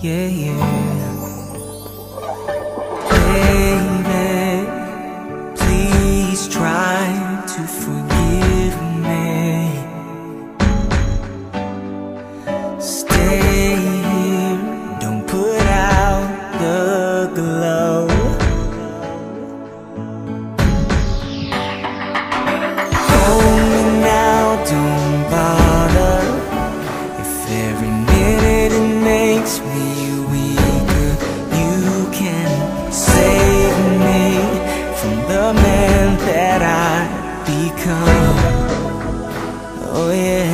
yeah, yeah. Baby, please try to forgive me. Stay here, don't put out the glow. Hold me now, don't bother. If every minute it makes me weaker, you can save me from the man that I become. Oh yeah.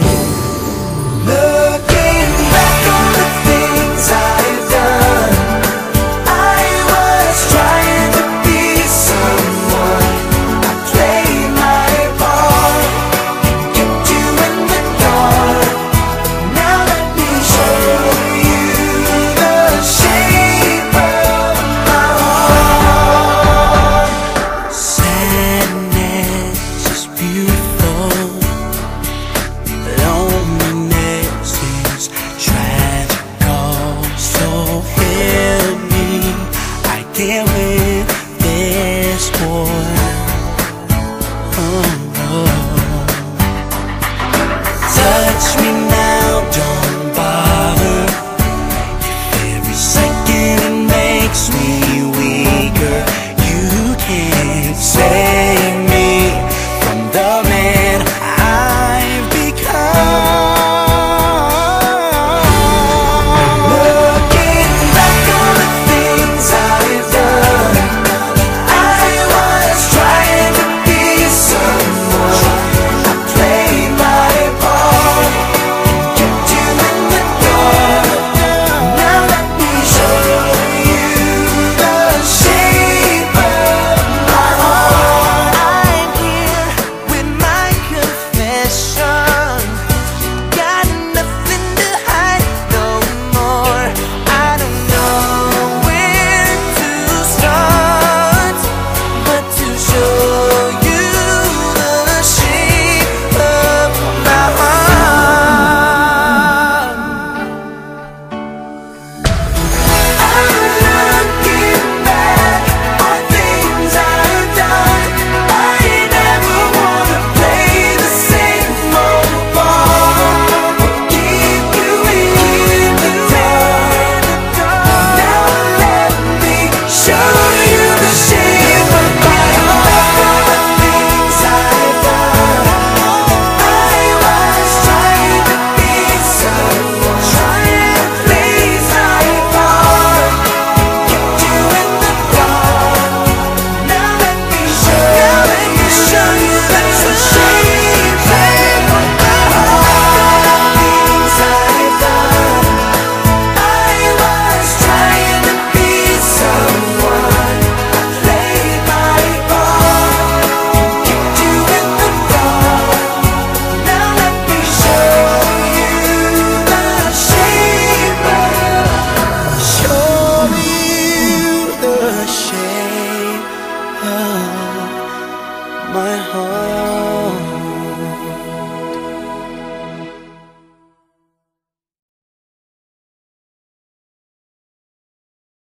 Looking back on the things I've done, I was trying to be someone. I played my part, kept you in the dark. Now let me show you the shape of my heart. Sadness is beautiful, loneliness is tragical. So help me, I can't with this boy.